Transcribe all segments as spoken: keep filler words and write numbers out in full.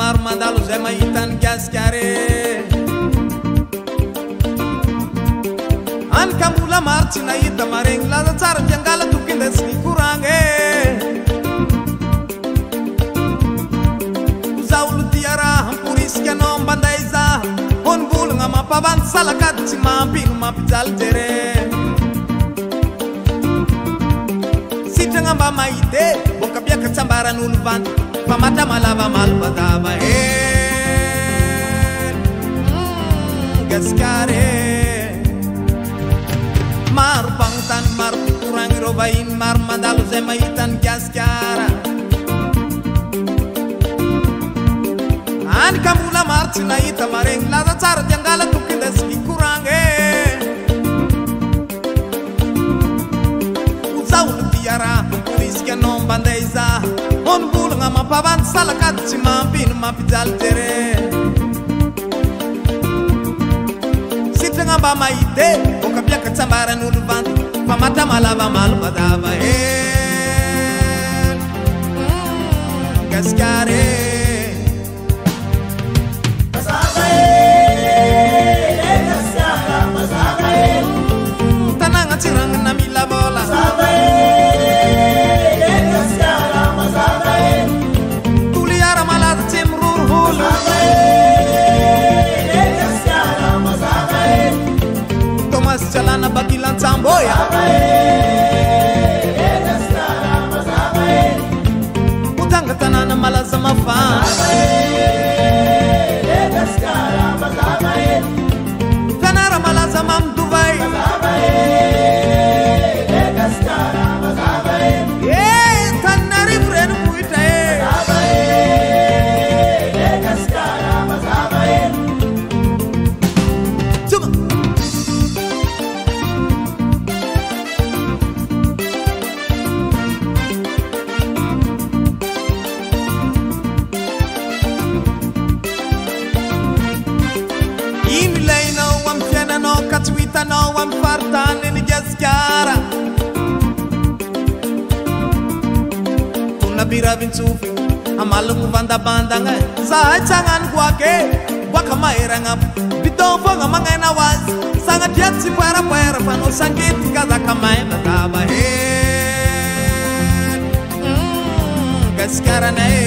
maro mandalo zay mahitany Gasikara any ka mbola maro tsy nahita maregny laza tsara tiangala tokindesy ny koragny za olo tia raha amporisika anao mbanday za honimbolagna mampavandy salakady tsy mampino mampijaly jere sitragna mba mahite boka biaka tsambaran'olo vandy fa matra malava malo badava he Gasikara maro mpagnotany maro pikoragny ireo vahiny maro mandalo zay mahitany Gasikara any ka mbola maro tsy nahita maregny laza tsara tiangala tokindesy pikoragny za olo tia raha amporisika anao mbanday za honimbolagna mampavandy salakady tsy mampino mampijaly jere sitragna mba mahite boka biaka tsambaran'olo vandy fa matra malava malo badava he Gasikara tanagna tsirangana mila vola toliara malaza tsy miroroholo Thomas Jalana bakilan-tsamboya mutanga tanana malaza mafana tanara malaza mamduvay hitanao amin'ny faritany ny Gasikara tona biravintsofy amalogno vandabandagna zahay tsagnaniko ake boaka maheragna bidon fogna magnaina ho azy sagnatria tsy poerapoera fa no sangety kazaka maina dava he Gasikara nay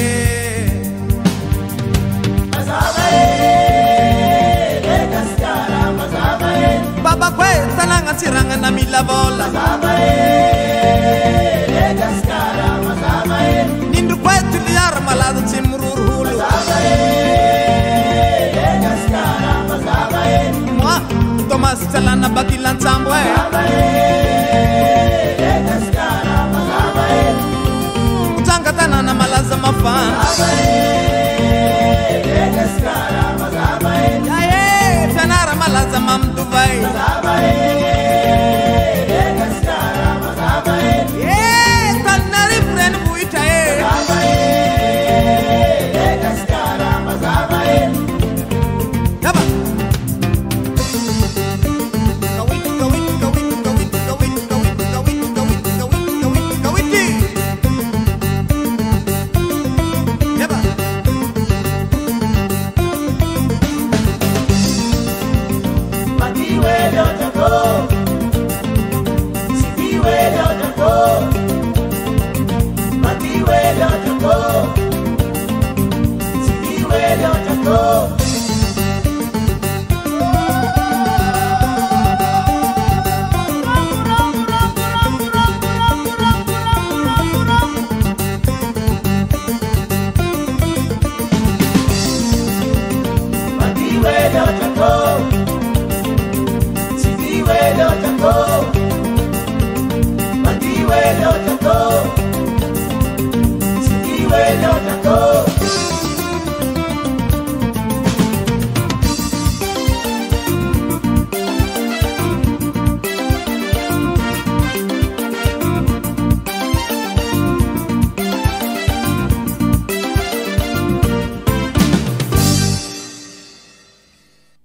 baba kwe tanagna tsirangana mila vola nindro kwe tiliara malaza tsy miroroholo moa Thomas Jalana bakilan-tsambo e mujanga tanana malaza mafana fianara malaza mamduvay